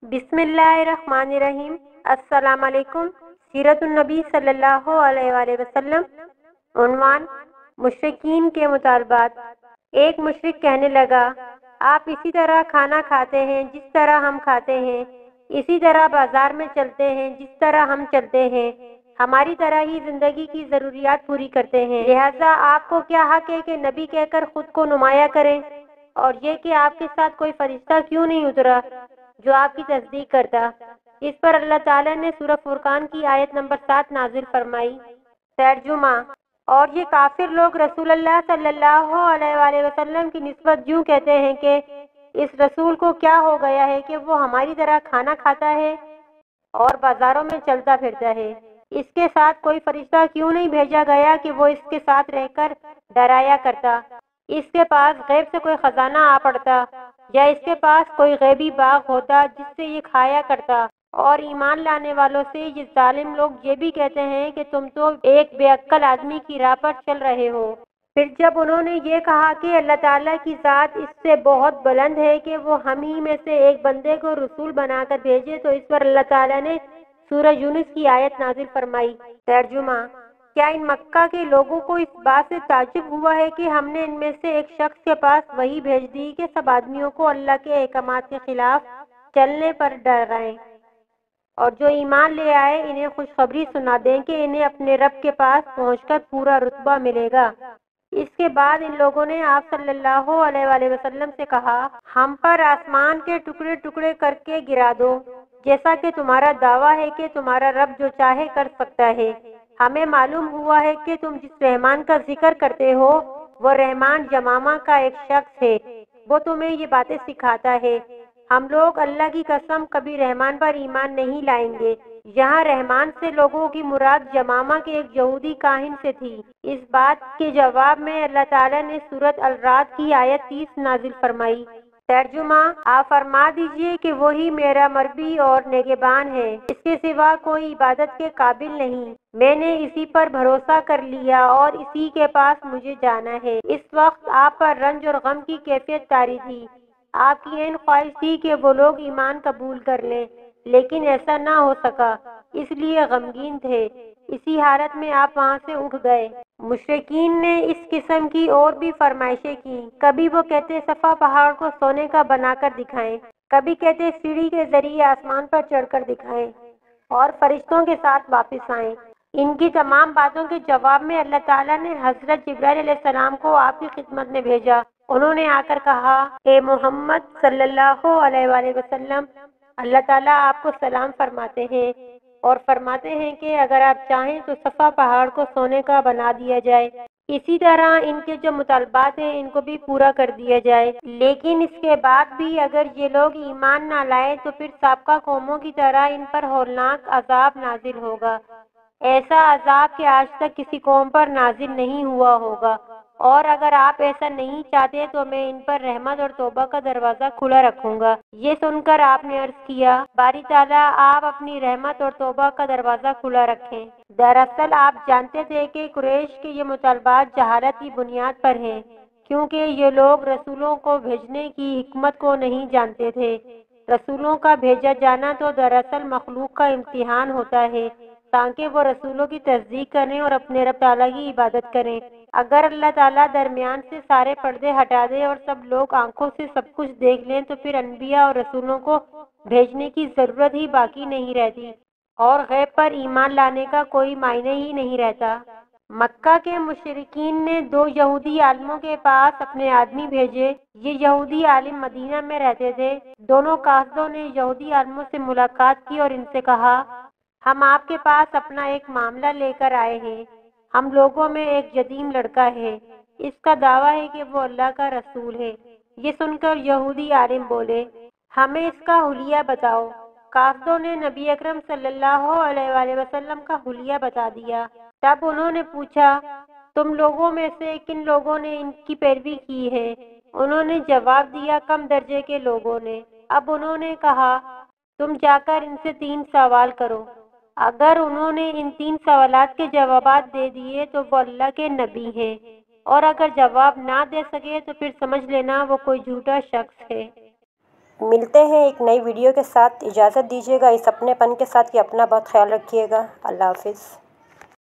بسم اللہ الرحمن الرحیم۔ السلام علیکم۔ سیرت النبی صلی اللہ علیہ وآلہ وسلم۔ عنوان: مشرکین کے مطالبات۔ ایک مشرک کہنے لگا، آپ اسی طرح کھانا کھاتے ہیں جس طرح ہم کھاتے ہیں، اسی طرح بازار میں چلتے ہیں جس طرح ہم چلتے ہیں، ہماری طرح ہی زندگی کی ضروریات پوری کرتے ہیں، لہٰذا آپ کو کیا حق ہے کہ نبی کہہ کر خود کو نمایاں کریں؟ اور یہ کہ آپ کے ساتھ کوئی فرشتہ کیوں نہیں اترا جو آپ کی تصدیق کرتا؟ اس پر اللہ تعالیٰ نے سورہ فرقان کی آیت نمبر 7 نازل فرمائی۔ ترجمہ: اور یہ کافر لوگ رسول اللہ صلی اللہ علیہ وآلہ وسلم کی نسبت یوں کہتے ہیں کہ اس رسول کو کیا ہو گیا ہے کہ وہ ہماری طرح کھانا کھاتا ہے اور بازاروں میں چلتا پھرتا ہے؟ اس کے ساتھ کوئی فرشتہ کیوں نہیں بھیجا گیا کہ وہ اس کے ساتھ رہ کر ڈرایا کرتا؟ اس کے پاس غیب سے کوئی خزانہ آ پڑتا، یا اس کے پاس کوئی غیبی باغ ہوتا جس سے یہ کھایا کرتا؟ اور ایمان لانے والوں سے یہ ظالم لوگ یہ بھی کہتے ہیں کہ تم تو ایک بے عقل آدمی کی راہ پر چل رہے ہو۔ پھر جب انہوں نے یہ کہا کہ اللہ تعالیٰ کی ذات اس سے بہت بلند ہے کہ وہ ہم ہی میں سے ایک بندے کو رسول بنا کر بھیجے، تو اس پر اللہ تعالیٰ نے سورہ یونس کی آیت نازل فرمائی۔ ترجمہ: کیا ان مکہ کے لوگوں کو اس بات سے تعجب ہوا ہے کہ ہم نے ان میں سے ایک شخص کے پاس وحی بھیج دی کہ سب آدمیوں کو اللہ کے احکامات کے خلاف چلنے پر ڈرائیں، اور جو ایمان لے آئے انہیں خوشخبری سنا دیں کہ انہیں اپنے رب کے پاس پہنچ کر پورا رتبہ ملے گا۔ اس کے بعد ان لوگوں نے آپ صلی اللہ علیہ وآلہ وسلم سے کہا، ہم پر آسمان کے ٹکڑے ٹکڑے کر کے گرا دو، جیسا کہ تمہارا دعویٰ ہے کہ تمہارا رب جو چاہے کر سکتا ہے۔ ہمیں معلوم ہوا ہے کہ تم جس رحمان کا ذکر کرتے ہو وہ رحمان یمامہ کا ایک شخص ہے، وہ تمہیں یہ باتیں سکھاتا ہے۔ ہم لوگ اللہ کی قسم کبھی رحمان پر ایمان نہیں لائیں گے۔ یہاں رحمان سے لوگوں کی مراد یمامہ کے ایک یہودی کاہن سے تھی۔ اس بات کے جواب میں اللہ تعالیٰ نے سورۃ الرعد کی آیت 30 نازل فرمائی۔ ترجمہ: آپ فرما دیجئے کہ وہی میرا مربی اور نگہبان ہے، اس کے سوا کوئی عبادت کے قابل نہیں، میں نے اسی پر بھروسہ کر لیا اور اسی کے پاس مجھے جانا ہے۔ اس وقت آپ پر رنج اور غم کی کیفیت طاری تھی۔ آپ کی عین خواہش تھی کہ وہ لوگ ایمان قبول کر لیں، لیکن ایسا نہ ہو سکا، اس لیے غمگین تھے۔ اسی حالت میں آپ وہاں سے اٹھ گئے۔ مشرکین نے اس قسم کی اور بھی فرمائشیں کی۔ کبھی وہ کہتے صفا پہاڑ کو سونے کا بنا کر دکھائیں، کبھی کہتے سیڑھی کے ذریعے آسمان پر چڑھ کر دکھائیں اور فرشتوں کے ساتھ واپس آئیں۔ ان کی تمام باتوں کے جواب میں اللہ تعالیٰ نے حضرت جبرائیل علیہ السلام کو آپ کی خدمت میں بھیجا۔ انہوں نے آ کر کہا، اے محمد صلی اللہ علیہ وآلہ وسلم، اللہ تعالیٰ آپ کو سلام فرماتے ہیں اور فرماتے ہیں کہ اگر آپ چاہیں تو صفا پہاڑ کو سونے کا بنا دیا جائے، اسی طرح ان کے جو مطالبات ہیں ان کو بھی پورا کر دیا جائے، لیکن اس کے بعد بھی اگر یہ لوگ ایمان نہ لائے تو پھر سابقہ قوموں کی طرح ان پر ہولناک عذاب نازل ہوگا، ایسا عذاب کہ آج تک کسی قوم پر نازل نہیں ہوا ہوگا، اور اگر آپ ایسا نہیں چاہتے تو میں ان پر رحمت اور توبہ کا دروازہ کھلا رکھوں گا۔ یہ سن کر آپ نے عرض کیا، باری تعالیٰ آپ اپنی رحمت اور توبہ کا دروازہ کھلا رکھیں۔ دراصل آپ جانتے تھے کہ قریش کے یہ مطالبات جہالت کی بنیاد پر ہیں، کیونکہ یہ لوگ رسولوں کو بھیجنے کی حکمت کو نہیں جانتے تھے۔ رسولوں کا بھیجا جانا تو دراصل مخلوق کا امتحان ہوتا ہے تاکہ وہ رسولوں کی تصدیق کریں اور اپنے رب تعالیٰ کی عبادت کریں۔ اگر اللہ تعالیٰ درمیان سے سارے پردے ہٹا دے اور سب لوگ آنکھوں سے سب کچھ دیکھ لیں تو پھر انبیاء اور رسولوں کو بھیجنے کی ضرورت ہی باقی نہیں رہتی، اور غیب پر ایمان لانے کا کوئی معنی ہی نہیں رہتا۔ مکہ کے مشرکین نے 2 یہودی عالموں کے پاس اپنے آدمی بھیجے۔ یہ یہودی عالم مدینہ میں رہتے تھے۔ دونوں قاصدوں نے یہودی عالموں سے ملاقات کی اور ان سے کہا، ہم آپ کے پاس اپنا ایک معاملہ لے کر آئے ہیں۔ ہم لوگوں میں ایک یتیم لڑکا ہے، اس کا دعویٰ ہے کہ وہ اللہ کا رسول ہے۔ یہ سن کر یہودی عالم بولے، ہمیں اس کا حلیہ بتاؤ۔ قاصدوں نے نبی اکرم صلی اللہ علیہ وآلہ وسلم کا حلیہ بتا دیا۔ تب انہوں نے پوچھا، تم لوگوں میں سے کن لوگوں نے ان کی پیروی کی ہے؟ انہوں نے جواب دیا، کم درجے کے لوگوں نے۔ اب انہوں نے کہا، تم جا کر ان سے 3 سوال کرو۔ اگر انہوں نے ان 3 سوالات کے جوابات دے دیے تو وہ اللہ کے نبی ہیں، اور اگر جواب نہ دے سکے تو پھر سمجھ لینا وہ کوئی جھوٹا شخص ہے۔ ملتے ہیں ایک نئی ویڈیو کے ساتھ، اجازت دیجیے گا اس اپنے پن کے ساتھ کہ اپنا بہت خیال رکھیے گا۔ اللہ حافظ۔